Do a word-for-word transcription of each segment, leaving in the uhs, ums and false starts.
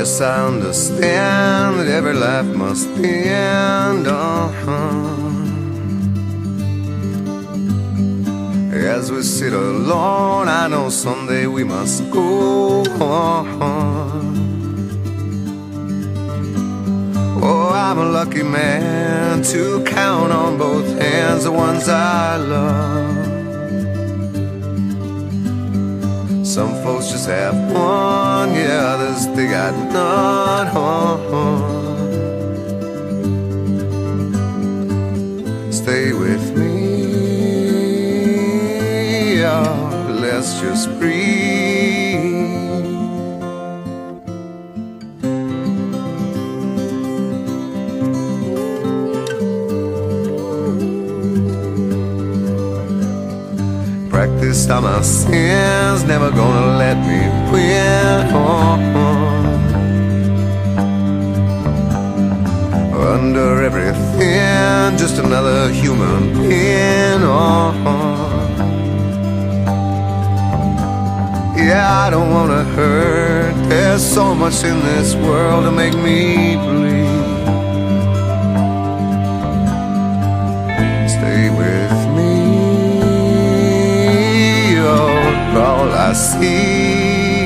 Yes, I understand that every life must end. Uh-huh. As we sit alone, I know someday we must go on. Oh, I'm a lucky man to count on both hands the ones I love. Some folks just have one, yeah, others they got none. Stay with me, oh, let's just breathe. Practiced all my sins, never gonna let me win. Oh, oh. Under everything, just another human being. Oh, oh. Yeah, I don't wanna hurt. There's so much in this world to make me bleed. Stay with me, all I see.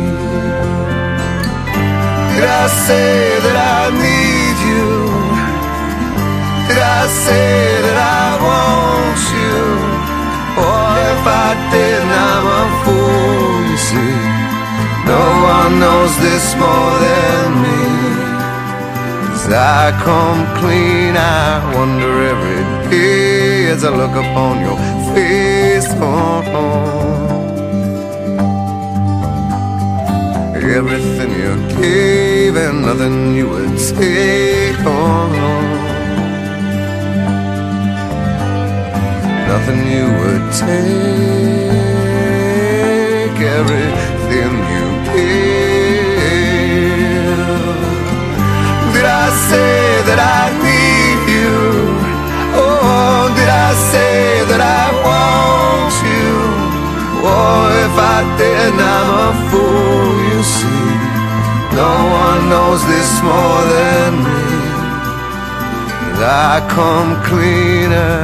Did I say that I need you? Did I say that I want you? Or if I didn't, I'm a fool, you see. No one knows this more than me. As I come clean, I wonder every day as I look upon your face. Oh, oh. Everything you gave and nothing you would take on. Nothing you would take. Everything you gave. Did I say that I need you? Oh, did I say that I want you? Oh, if I didn't, I'm a fool, you see. No one knows this more than me. As I come cleaner.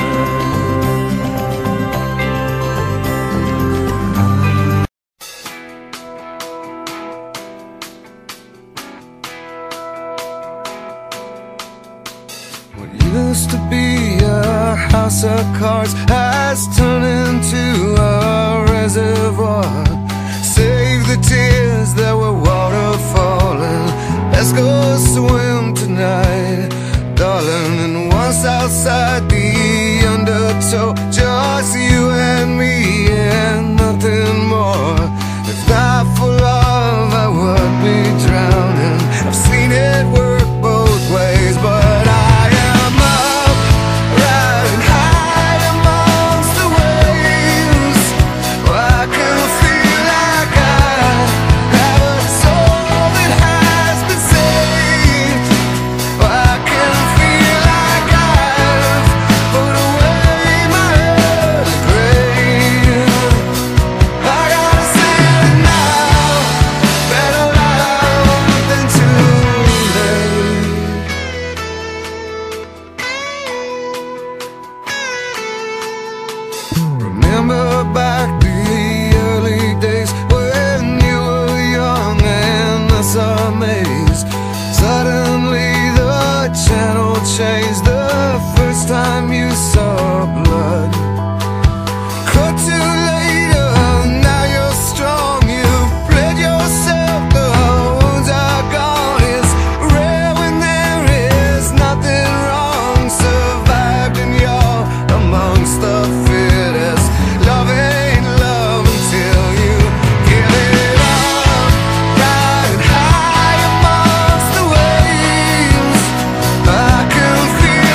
What used to be a house of cards has turned into a reservoir. Save the tears that were waterfalling. Let's go swim tonight, darling. And once outside the undertow, just you and me and nothing more. If not for love, I would be drowning. I've seen it work both ways, but I changed the first time you saw blood. Cut to later, now you're strong. You've bled yourself, the wounds are gone. It's rare when there is nothing wrong. Survived and you're amongst the fittest. Love ain't love until you give it up. Riding high amongst the waves, I can feel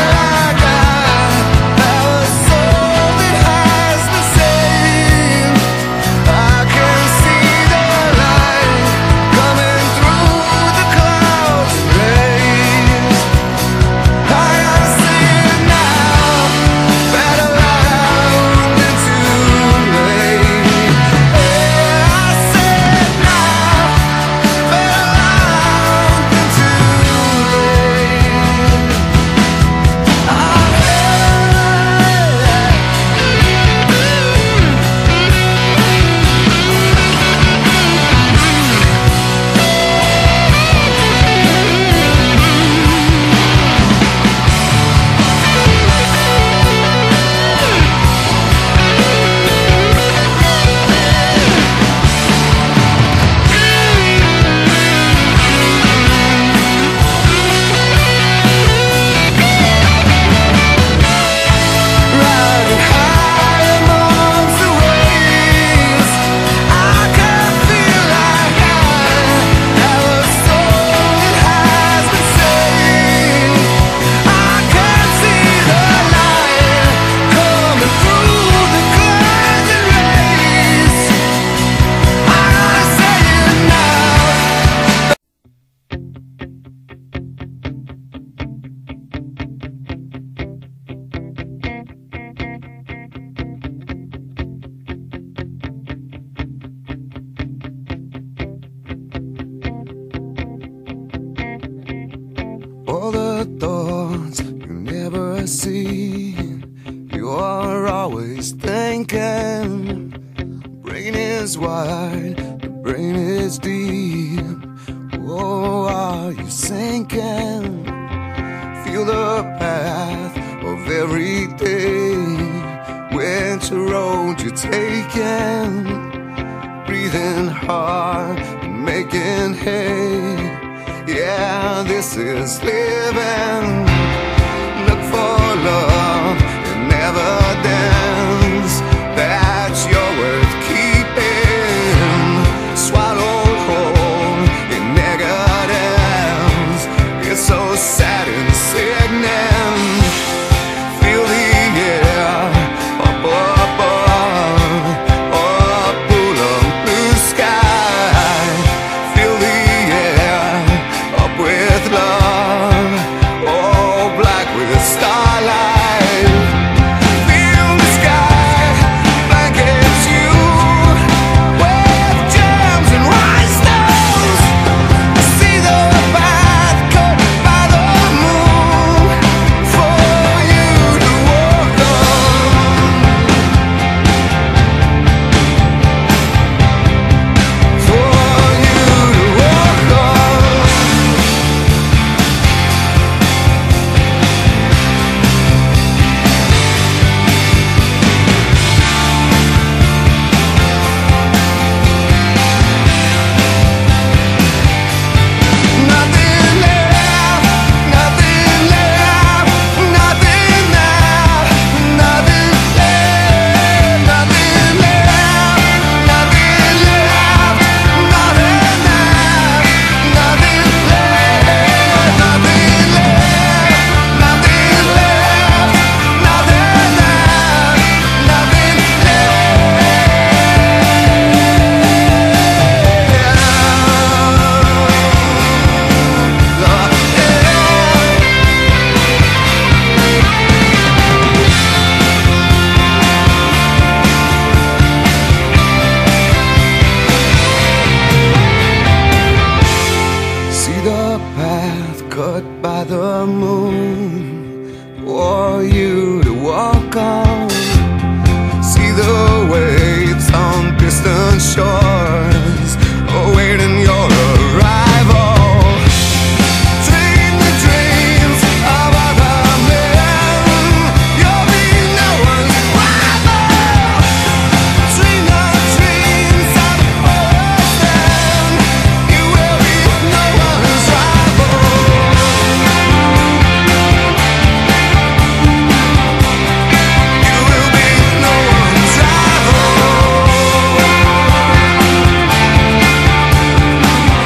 the thoughts you never see. You are always thinking. Brain is wide, the brain is deep. Oh, are you sinking? Feel the path of every day. Which road you're taking? Breathing hard and making hay. Yeah, this is living. Look for love in evidence that you're worth keeping. Swallowed whole in negatives. It's so sad and sickening. Feel the air up above, up full of blue sky. Feel the air up with love, oh black with starlight. Feel the sky blankets you with gems and rhinestones. See the path cut by the moon for you to walk on. For you to walk on. Nothing left, nothing left, nothing left, nothing left, nothing left, nothing left, nothing left, nothing left, nothing left, nothing left, nothing See the path cut by the moon for you to walk on. See the waves on distant shores awaiting your arrival. Dream the dreams of other men. You'll be no one's rival. Dream the dreams of ocean. You will be no one's rival. You will be no one's rival.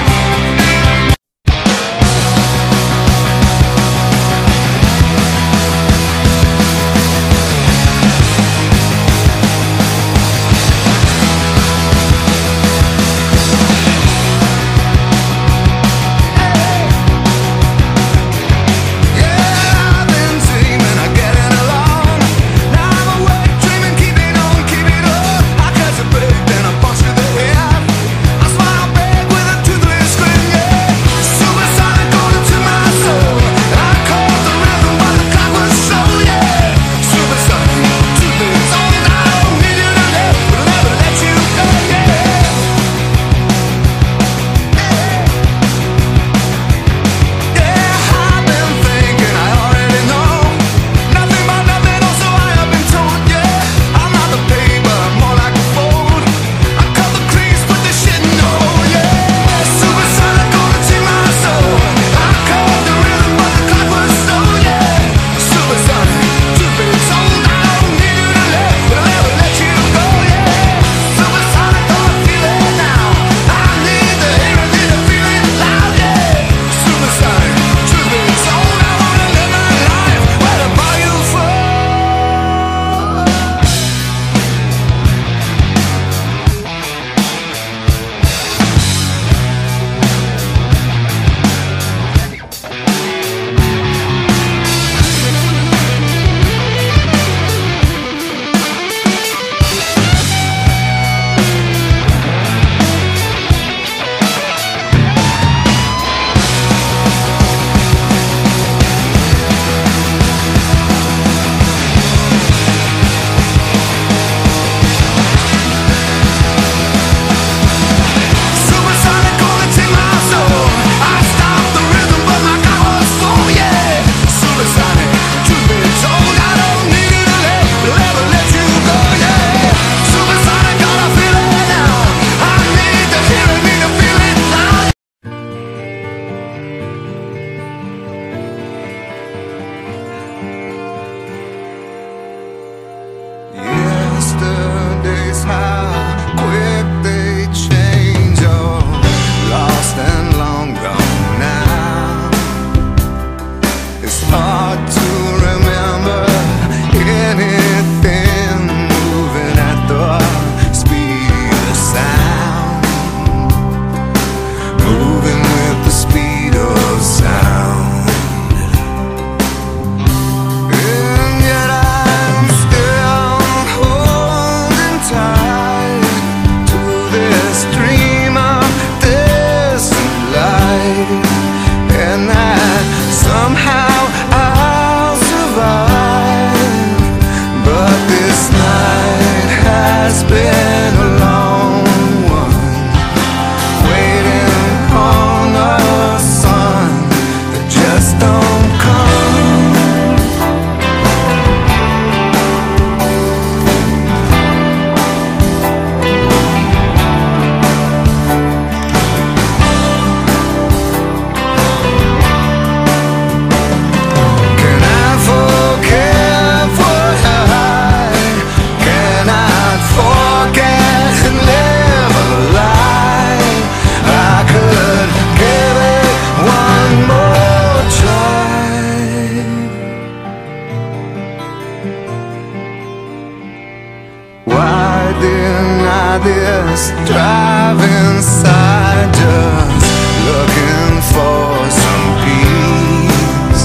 just drive inside, just looking for some peace.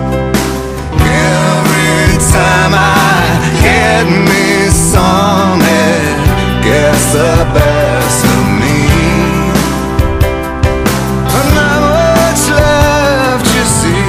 Every time I get me some, it gets the best of me. But not much left, you see.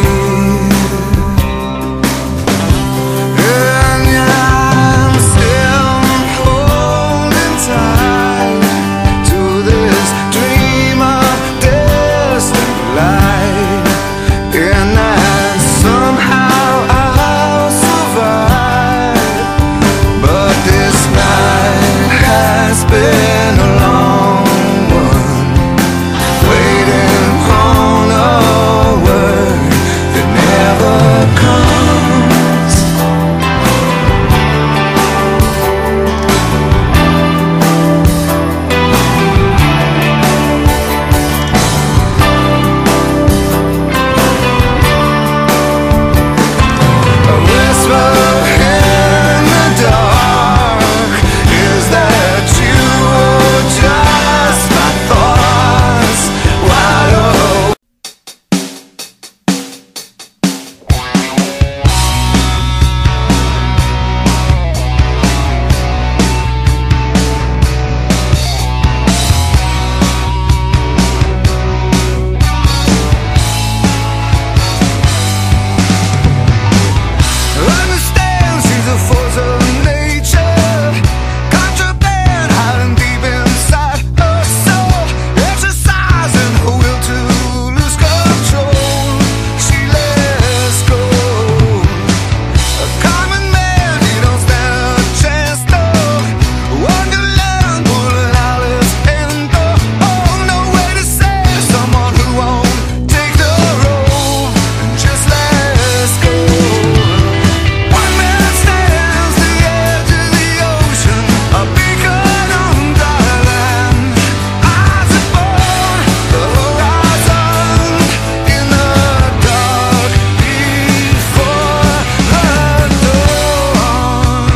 And I'm still holding tight to this dream of distant light. And that somehow I'll survive. But this night has been a long one, waiting on a word that never comes. A whisper in the dark, is that you or just my thoughts wide awake? Understand she's a force of nature, contraband hiding deep inside her soul, exercising her will to lose control. She lets go. A common man, he don't stand a chance though. Wonderland pulling out his hand though. Oh, no way to save someone who won't take the road and just lets go. One man stands the edge of the ocean, a beacon on dry land. Eyes upon the horizon, in the dark before the dawn.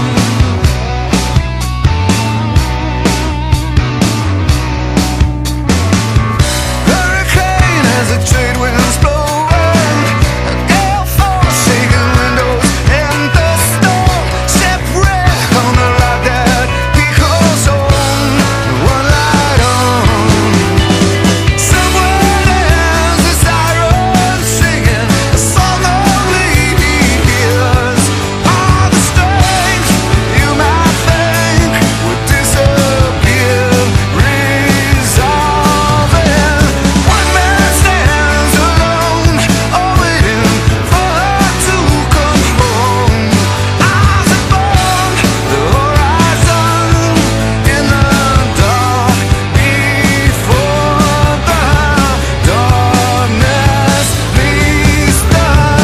Hurricane as the trade winds blowing, a gale force shaking windows in the storm. Shipwreck on the light that he calls home. One light on. Somewhere there's a siren singing a song only he hears. All the strength you might think would disappear, resolving. One man stands alone, all waiting for her to come home. Eyes above the horizon, in the dark before the darkness leaves the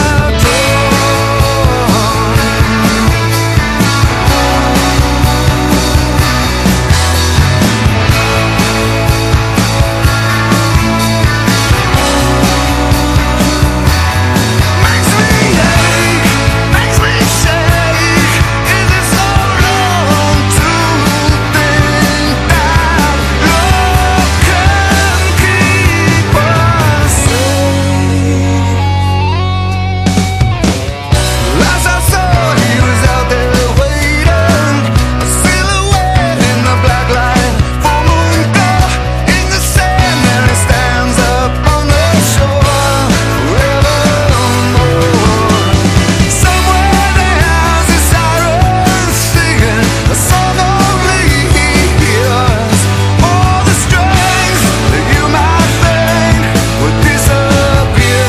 Makes me ache, makes me shake. Is it so wrong to think that love can keep us safe? Last I saw, he was out there waiting, a silhouette in the black light, full moon glow in the sand. There he stands up on the shore, forevermore. Somewhere there's a siren singing a song only he hears. All the strength that you might think would disappear,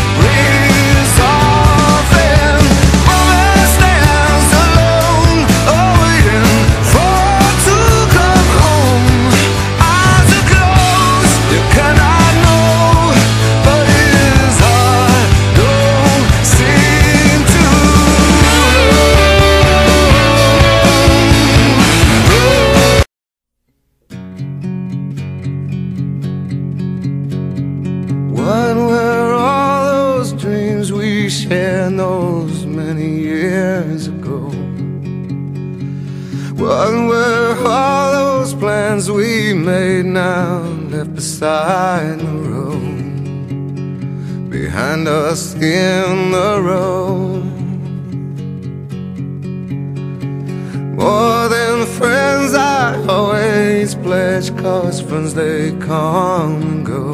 resolving. One man stands alone, oh, waiting for her to come home. Eyes are closed, you cannot know, but his heart don't seem to What were all those dreams we shared those many years ago? What were all those plans friends we made now left beside the road, behind us in the road. More than friends I always pledge, 'cause friends they come and go.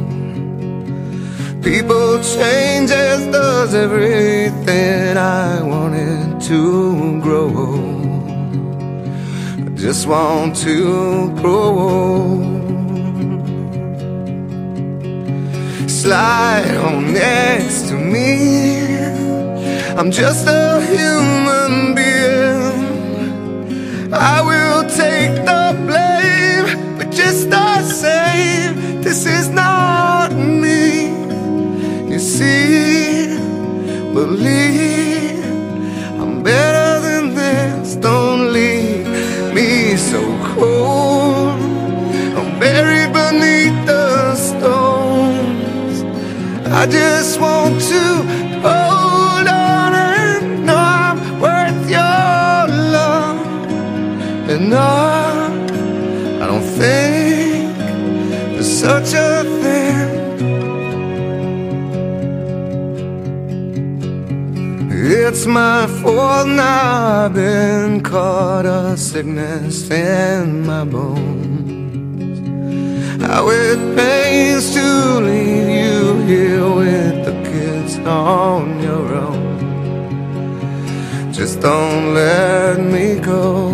People change, as does everything. I wanted to grow, I just want to grow. Slide on next to me, I'm just a human being. I will take the blame, but just the same, this is not me. You see, believe I'm better than this. Don't leave me so cold, I'm buried beneath the stones. I just want to hold on and know I'm worth your love. And no, I don't think there's such a thing. It's my fault now, I've been caught a sickness in my bones. How it pains to leave you here with the kids on your own. Just don't let me go.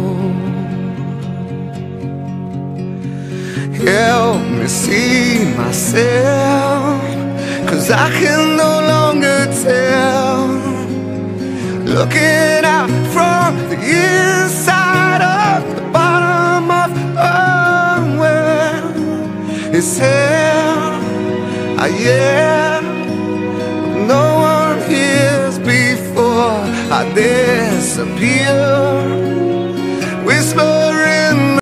Help me see myself, 'cause I can no longer tell. Looking out from the inside of the bottom of a well, it's hell, I am. No one hears before I disappear.